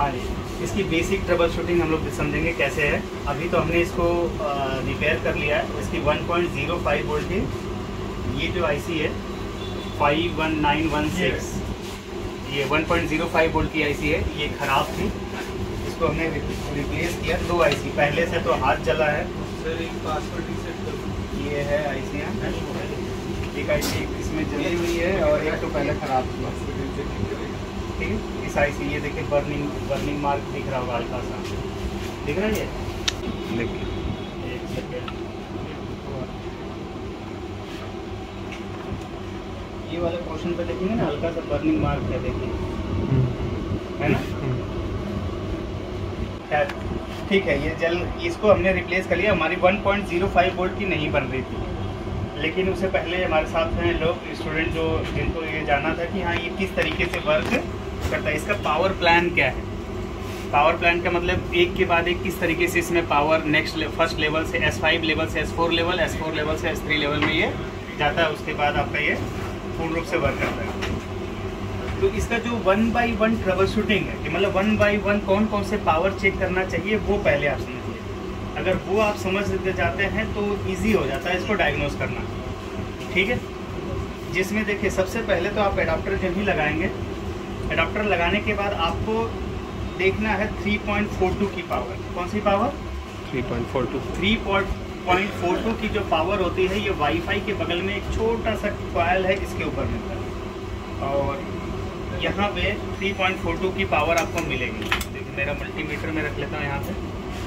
हाँ जी, इसकी basic trouble shooting हम लोग समझेंगे कैसे है। अभी तो हमने इसको रिपेयर कर लिया है। इसकी 1.05 वोल्ट की ये जो आईसी है 51916, ये 1.05 वोल्ट की आईसी है। ये ख़राब थी, इसको हमने रिप्लेस किया। 2 आईसी पहले से तो हाथ जला है। सर एक पासवर्ड रीसेट कर दो। ये है आईसियाँ, एक आईसी इसमें जली हुई है और एक तो पहले ख़राब थी। ठीक है, इस आईसी ये देखिए बर्निंग मार्क दिख रहा होगा, हल्का सा दिख रहा है ये। देखिए एक सेकेंड, ये वाले पोर्शन पे देखेंगे ना, हल्का सा बर्निंग मार्क है, देखिए है ना। ठीक है, ये इसको हमने रिप्लेस कर लिया। हमारी 1.05 वोल्ट की नहीं बन रही थी, लेकिन उससे पहले हमारे साथ हैं लोग स्टूडेंट जिनको ये जानना था कि हाँ ये किस तरीके से वर्क करता है, इसका पावर प्लान क्या है। पावर प्लान का मतलब एक के बाद एक किस तरीके से इसमें पावर फर्स्ट लेवल से S5 लेवल से S4 लेवल, S4 लेवल से S3 लेवल में ये जाता है। उसके बाद आपका ये पूर्ण रूप से वर्क करता है। तो इसका जो 1 by 1 ट्रबल शूटिंग है कि मतलब 1 by 1 कौन कौन से पावर चेक करना चाहिए, वो पहले आप समझिए। अगर वो आप समझ जाते हैं तो ईजी हो जाता है इसको डायग्नोस करना। ठीक है, जिसमें देखिए सबसे पहले तो आप एडाप्टर जब भी लगाएंगे, एडाप्टर लगाने के बाद आपको देखना है 3.42 की पावर। कौन सी पावर? 3.42 की जो पावर होती है, ये वाईफाई के बगल में एक छोटा सा कॉइल है, इसके ऊपर मिलता है। और यहाँ पे 3.42 की पावर आपको मिलेगी। देखिए मेरा मल्टीमीटर में रख लेता हूँ यहाँ पे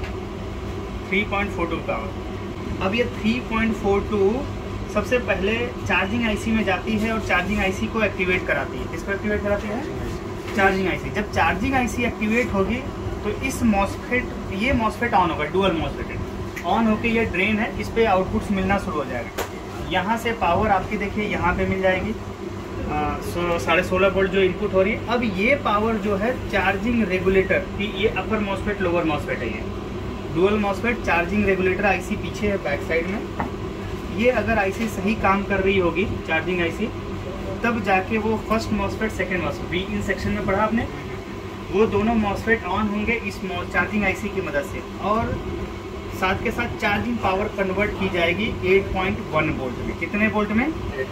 3.42 पावर। अब ये 3.42 सबसे पहले चार्जिंग आईसी में जाती है और चार्जिंग आईसी को एक्टिवेट कराती है। किसको एक्टिवेट कराती है? Charging IC. जब चार्जिंग आईसी एक्टिवेट होगी तो इस मॉसफेट, ये मॉसफेट ऑन होगा, डुअल मॉसफेट ऑन होके ये ड्रेन है, इस पे आउटपुट्स मिलना शुरू हो जाएगा। यहाँ से पावर आपकी देखिए यहाँ पे मिल जाएगी 16.5 वोल्ट जो इनपुट हो रही है। अब ये पावर जो है चार्जिंग रेगुलेटर की, ये अपर मॉसफेट लोअर मॉसफेट है, ये dual MOSFET charging regulator IC पीछे है बैक साइड में। ये अगर आईसी सही काम कर रही होगी चार्जिंग आईसी, तब जाके वो फर्स्ट मॉसफेट सेकंड मॉसफेट भी इन सेक्शन में पढ़ा आपने, वो दोनों मॉसफेट ऑन होंगे इस चार्जिंग आईसी की मदद से। और साथ के साथ चार्जिंग पावर कन्वर्ट की जाएगी 8.1 वोल्ट में। कितने वोल्ट में?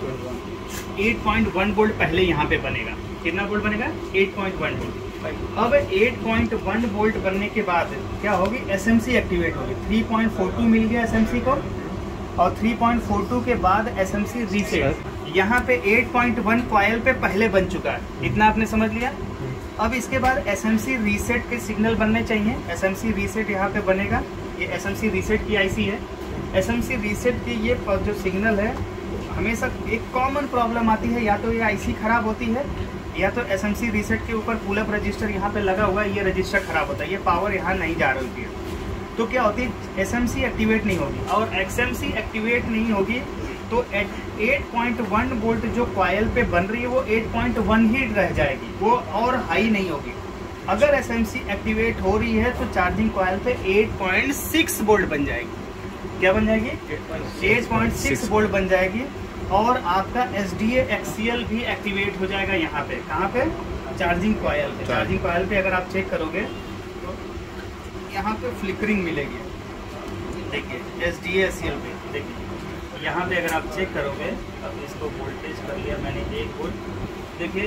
8.1 वोल्ट पहले यहाँ पे बनेगा। कितना वोल्ट बनेगा? 8.1 वोल्ट। अब 8.1 वोल्ट बनने के बाद क्या होगी? एसएमसी एक्टिवेट होगी। 3.42 मिल गया एसएमसी को, और 3.42 के बाद एसएमसी रीसेट। यहाँ पे 8.1 कॉइल पे पहले बन चुका है, इतना आपने समझ लिया। अब इसके बाद एसएमसी रीसेट के सिग्नल बनने चाहिए। एसएमसी रीसेट यहाँ पे बनेगा, ये एसएमसी रीसेट की आईसी है। एसएमसी रीसेट की ये जो सिग्नल है, हमेशा एक कॉमन प्रॉब्लम आती है, या तो ये आईसी खराब होती है, या तो एसएमसी रीसेट के ऊपर पुल अप रजिस्टर यहाँ पे लगा हुआ है, ये रजिस्टर खराब होता है, ये पावर यहाँ नहीं जा रही होती है। तो क्या होती है? एसएमसी एक्टिवेट नहीं होगी, और एक्सएमसी एक्टिवेट नहीं होगी तो 8.1 वोल्ट जो कॉइल पे बन रही है वो 8.1 ही रह जाएगी, वो और हाई नहीं होगी। अगर एसएमसी एक्टिवेट हो रही है तो चार्जिंग कॉइल पे 8.6 वोल्ट बन जाएगी। क्या बन जाएगी? 8.6 वोल्ट बन जाएगी। और आपका SDA एक्सीएल भी एक्टिवेट हो जाएगा यहाँ पे। कहाँ पे? चार्जिंग कॉइल पे। चार्जिंग कॉइल पे अगर आप चेक करोगे तो यहाँ पे फ्लिकरिंग मिलेगी। देखिए SDA एक्सीएल पे देखिए, यहाँ पे अगर आप चेक करोगे, अब इसको वोल्टेज कर लिया मैंने 1 वोल्ट, देखिए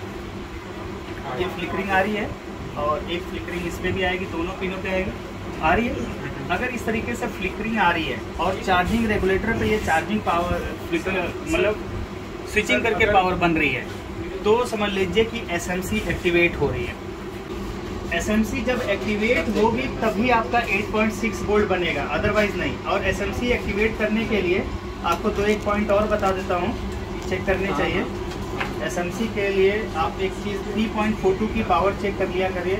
ये फ्लिकरिंग आ रही है, और एक फ्लिकरिंग इस पे भी आएगी, दोनों पिनों पे आएगी, आ रही है। अगर इस तरीके से फ्लिकरिंग आ रही है और चार्जिंग रेगुलेटर पे ये चार्जिंग पावर फ्लिकर मतलब स्विचिंग करके पावर बन रही है, तो समझ लीजिए कि एसएमसी एक्टिवेट हो रही है। एसएमसी जब एक्टिवेट होगी तभी आपका 8.6 वोल्ट बनेगा, अदरवाइज नहीं। और एसएमसी एक्टिवेट करने के लिए आपको एक पॉइंट और बता देता हूँ, चेक करने चाहिए। एसएमसी के लिए आप एक चीज़ 3.42 की पावर चेक कर लिया करिए।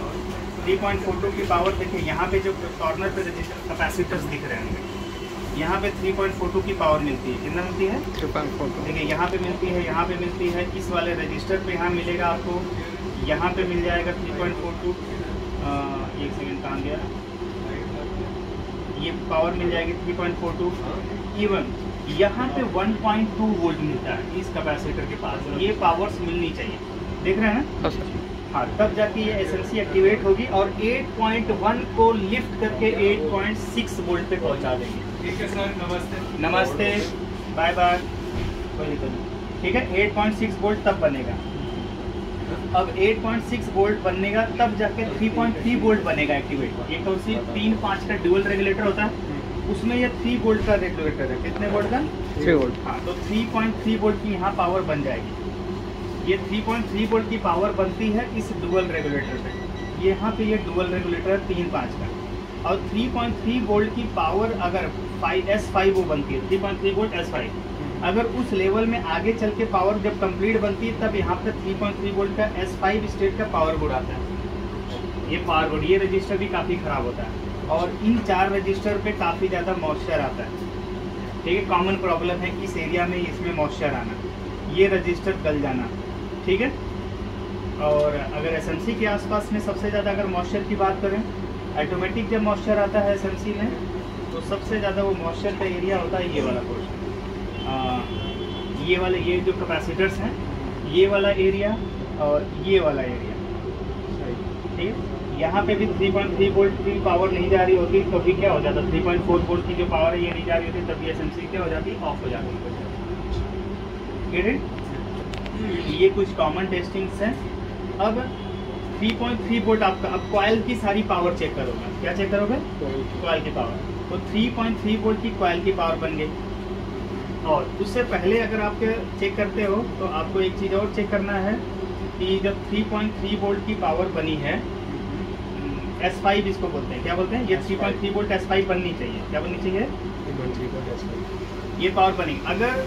3.42 की पावर देखिए, यहाँ पे जो कॉर्नर पे रजिस्टर कैपेसिटर्स दिख रहे हैं, यहाँ पे 3.42 की पावर मिलती है। कितना मिलती है? 3.42। देखिए यहाँ पे मिलती है, यहाँ पे मिलती है, इस वाले रजिस्टर पे यहाँ मिलेगा आपको, यहाँ पे मिल जाएगा 3.42। एक सेकेंड काम गया, ये पावर मिल जाएगी 3.42। इवन यहाँ पे 1.2 वोल्ट मिलता है इस कैपेसिटर के पास। ये पावर्स मिलनी चाहिए, देख रहे हैं ना? हाँ, तब जाके ये SMC एक्टिवेट होगी और 8.1 को लिफ्ट करके 8.6 वोल्ट पे पहुंचा देंगे। ठीक है सर, नमस्ते। नमस्ते, बाय बाय, कोई दिक्कत नहीं। ठीक है, 8.6 वोल्ट तब बनेगा। अब 8.6 वोल्ट बनेगा तब जाके 3.3 वोल्ट बनेगा एक्टिवेट। ये कौन सी 3-5 का ड्यूअल रेगुलेटर होता है, उसमें ये 3 वोल्ट का रेगुलेटर है। कितने वोल्ट का? 3 वोल्ट। हाँ, तो 3.3 वोल्ट की यहाँ पावर बन जाएगी। ये 3.3 वोल्ट की पावर बनती है इस डुअल रेगुलेटर पे। यहाँ पे ये डुअल रेगुलेटर है 3-5 का, और 3.3 वोल्ट की पावर अगर S5 वो बनती है, 3.3 वोल्ट S5। अगर उस लेवल में आगे चल के पावर जब कंप्लीट बनती है तब यहाँ पे 3.3 वोल्ट का S5 स्टेट का पावर बोर्ड आता है। ये पावर बोर्ड, ये रजिस्टर भी काफ़ी ख़राब होता है, और इन 4 रजिस्टर पे काफ़ी ज़्यादा मॉइस्चर आता है। ठीक है, कॉमन प्रॉब्लम है इस एरिया में इसमें मॉइस्चर आना, ये रजिस्टर गल जाना। ठीक है, और अगर SMC के आसपास में सबसे ज़्यादा अगर मॉइस्चर की बात करें, ऑटोमेटिक जब मॉइस्चर आता है SMC में तो सबसे ज़्यादा वो मॉइस्चर का एरिया होता है ये वाला पोर्शन, ये जो कैपेसिटर्स हैं, ये वाला एरिया और ये वाला एरिया। ठीक है, यहाँ पे भी 3.3 वोल्ट की पावर नहीं जा रही होती तो भी क्या हो जाता, 3.4 वोल्ट की जो पावर है ये नहीं जा रही होती, तभी SMC क्या हो जाती, ऑफ हो जाती है। ये कुछ कॉमन टेस्टिंग्स हैं। अब 3.3 वोल्ट आपका, अब कॉइल की सारी पावर चेक करोगे। क्या चेक करोगे? कॉइल की पावर। तो 3.3 वोल्ट की कॉइल की पावर बन गई। और उससे पहले अगर आप चेक करते हो तो आपको एक चीज़ और चेक करना है कि जब 3.3 वोल्ट की पावर बनी है, S5 इसको बोलते हैं, क्या बोलते हैं, ये 3.3 वोल्ट S5 बननी चाहिए। क्या बननी चाहिए? ये पावर बनी। अगर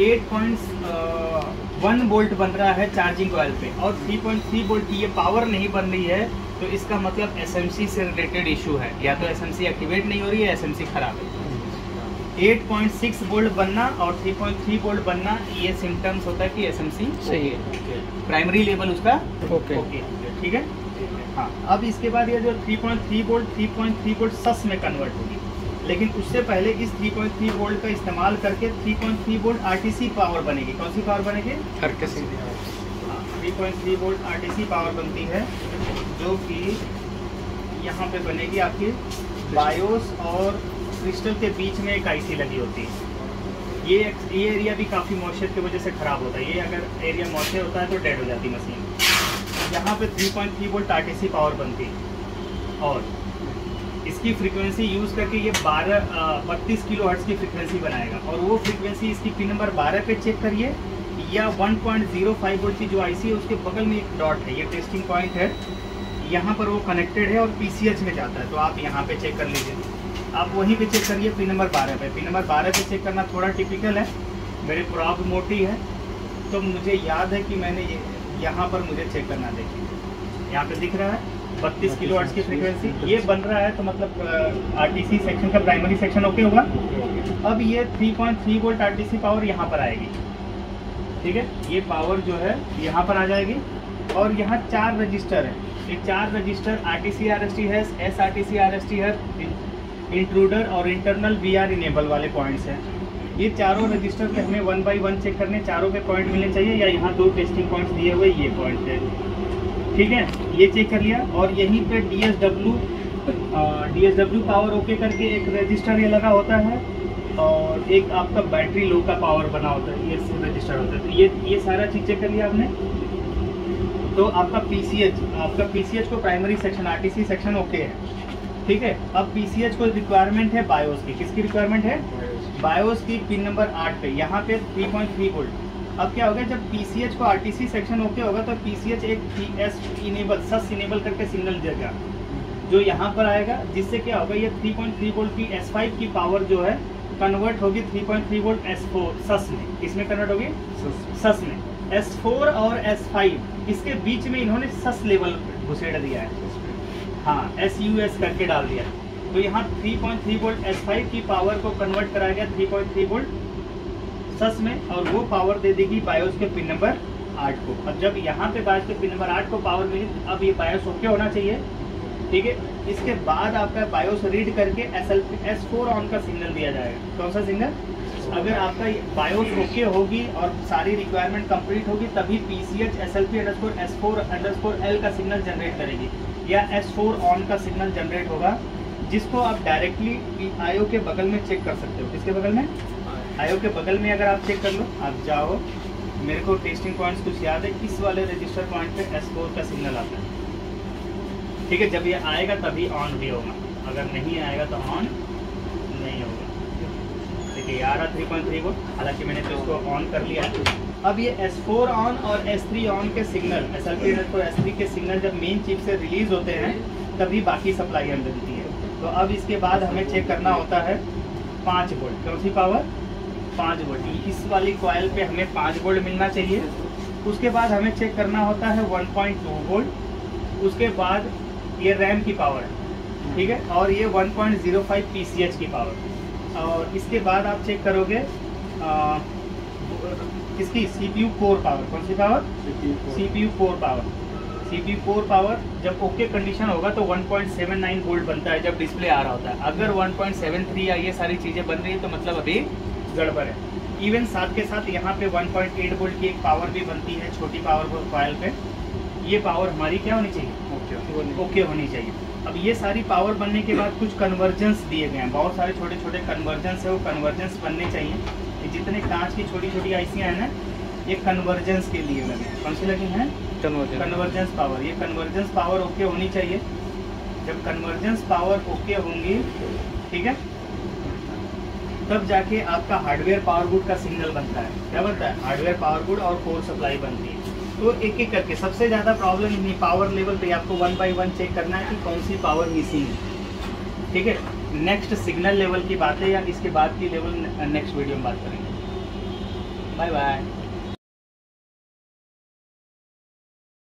8.1 वोल्ट बन रहा है चार्जिंग कॉइल पे और 3.3 वोल्ट की ये पावर नहीं बन रही है, तो इसका मतलब SMC से रिलेटेड इशू है। या तो SMC एक्टिवेट नहीं हो रही है, SMC खराब है। 8.6 वोल्ट बनना और 3.3 वोल्ट बनना, ये सिम्टम्स होता है कि SMC सही है, प्राइमरी लेवल उसका ओके। ठीक है, हाँ। अब इसके बाद ये जो 3.3 वोल्ट सस में कन्वर्ट होगी, लेकिन उससे पहले इस 3.3 वोल्ट का इस्तेमाल करके 3.3 वोल्ट RTC पावर बनेगी। कौन सी पावर बनेगी? RTC। 3.3 वोल्ट RTC पावर बनती है, जो कि यहाँ पे बनेगी आपकी बायोस और क्रिस्टल के बीच में एक IC लगी होती है। ये एरिया भी काफ़ी मॉइस्चर की वजह से ख़राब होता है। ये अगर एरिया मॉइस्चर होता है तो डेड हो जाती मशीन। यहाँ पे 3.3 वोल्ट RTC पावर बनती है, और इसकी फ्रीक्वेंसी यूज़ करके ये 32 किलो हर्ट्ज़ की फ्रीक्वेंसी बनाएगा। और वो फ्रीक्वेंसी इसकी पिन नंबर 12 पे चेक करिए, या 1.05 वोल्ट की जो IC है उसके बगल में एक डॉट है, ये टेस्टिंग पॉइंट है, यहाँ पर वो कनेक्टेड है और PCH में जाता है। तो आप यहाँ पे चेक कर लीजिए, आप वहीं पे चेक करिए पिन नंबर 12 पे। पिन नंबर 12 पे चेक करना थोड़ा टिपिकल है, मेरे प्रॉब मोटी है, तो मुझे याद है कि मैंने यहाँ पर मुझे चेक करना, देखिए यहाँ पे दिख रहा है 32 किलो हर्ट्ज़ की फ्रीक्वेंसी, ये बन रहा है, तो मतलब RTC सेक्शन का प्राइमरी सेक्शन ओके होगा। अब ये 3.3 वोल्ट RTC पावर यहाँ पर आएगी। ठीक है, ये पावर जो है यहाँ पर आ जाएगी, और यहाँ 4 रजिस्टर है। ये 4 रजिस्टर RTC RST है, SRTC RST है, इंट्रूडर और इंटरनल VR इनेबल वाले पॉइंट्स हैं। ये चारों रजिस्टर पे हमें 1 बाई 1 चेक करने, चारों पे पॉइंट मिलने चाहिए, या यहाँ 2 टेस्टिंग पॉइंट्स दिए हुए ये पॉइंट है। ठीक है, ये चेक कर लिया। और यहीं पे DSW पावर ओके करके एक रजिस्टर ये लगा होता है, और एक आपका बैटरी लो का पावर बना होता है, ये रजिस्टर होता है। तो ये सारा चीज़ चेक कर लिया आपने। तो आपका PCH को primary section RTC section okay है। ठीक है, अब PCH को रिक्वायरमेंट है बायोस की। किसकी रिक्वायरमेंट है? बायोस की पिन नंबर 8 पे, यहाँ पे 3.3 वोल्ट। अब क्या होगा, जब PCH को RTC सेक्शन ओके होगा तो PCH एक सस इनेबल करके सिग्नल देगा, जो यहाँ पर आएगा, जिससे क्या होगा, ये 3.3 वोल्ट की S5 की पावर जो है कन्वर्ट होगी 3.3 वोल्ट S4 सस में। किसमें कन्वर्ट होगी? सस में। S4 और S5 इसके बीच में इन्होंने सस लेवल घुसेड़ दिया है, हाँ, SUS करके डाल दिया। तो यहाँ 3.3 वोल्ट S5 की पावर को कन्वर्ट कराया गया 3.3 वोल्ट सस में, और वो पावर दे देगी बायोस के पिन नंबर 8 को। अब जब यहाँ पे बायोस के पिन नंबर 8 को पावर मिली, अब ये बायोस ओके होना चाहिए। ठीक है, इसके बाद आपका बायोस रीड करके S4 ऑन का सिग्नल दिया जाएगा। कौन सा सिग्नल? अगर आपका बायोस ओके होगी और सारी रिक्वायरमेंट कंप्लीट होगी तभी PCH SLP_S4_L का सिग्नल जनरेट करेगी या S4 ऑन का सिग्नल जनरेट होगा, जिसको आप डायरेक्टली IO के बगल में चेक कर सकते हो। किसके बगल में? IO के बगल में अगर आप चेक कर लो, आप जाओ, मेरे को टेस्टिंग पॉइंट्स कुछ याद है, इस वाले रजिस्टर पॉइंट पे S4 का सिग्नल आता है, ठीक है। जब ये आएगा तभी ऑन भी होगा, अगर नहीं आएगा तो ऑन नहीं होगा। देखिए ये आ रहा 3.3 वोल्ट, हालांकि मैंने तो इसको ऑन कर लिया है। अब ये S4 ऑन और S3 ऑन के सिग्नल, SLP_S3 के सिग्नल जब मेन चिप से रिलीज होते हैं तभी बाकी सप्लाई अंदर मिलती है। तो अब इसके बाद हमें चेक करना होता है 5 वोल्ट, कौन सी पावर? 5 वोल्ट। इस वाली कॉइल पे हमें 5 वोल्ट मिलना चाहिए। उसके बाद हमें चेक करना होता है 1.2 वोल्ट। उसके बाद ये रैम की पावर है, ठीक है, और ये 1.05 PCH की पावर। और इसके बाद आप चेक करोगे किसकी? CPU core power. कौन सी पावर? CPU core power. CPU core power जब ओके कंडीशन होगा तो 1.79 वोल्ट बनता है जब डिस्प्ले आ रहा होता है। अगर 1.73 या ये सारी चीज़ें बन रही है तो मतलब अभी गड़बड़ है। इवन साथ के साथ यहाँ पे 1.8 वोल्ट की एक पावर भी बनती है छोटी पावर कॉइल पे। ये पावर हमारी क्या होनी चाहिए? ओके होनी चाहिए। अब ये सारी पावर बनने के बाद कुछ कन्वर्जेंस दिए गए हैं, बहुत सारे छोटे छोटे कन्वर्जेंस है, वो कन्वर्जेंस बनने चाहिए। ये जितने कांच की छोटी छोटी आईसियाँ हैं ना, ये कन्वर्जेंस के लिए लगे। कौन सी लगी हैं? Convergence power. ये कन्वर्जेंस पावर ओके होनी चाहिए। जब कन्वर्जेंस पावर ओके होंगी, ठीक है, तब जाके आपका हार्डवेयर पावर गुड का सिग्नल बनता है। क्या बनता है? हार्डवेयर पावर गुड और कोर सप्लाई बनती है। तो एक एक करके सबसे ज़्यादा प्रॉब्लम इन्हीं पावर लेवल पे आपको 1 by 1 चेक करना है कि कौन सी पावर मिसिंग है, ठीक है। नेक्स्ट सिग्नल लेवल की बातें या इसके बाद की लेवल नेक्स्ट वीडियो में बात करेंगे। Bye bye.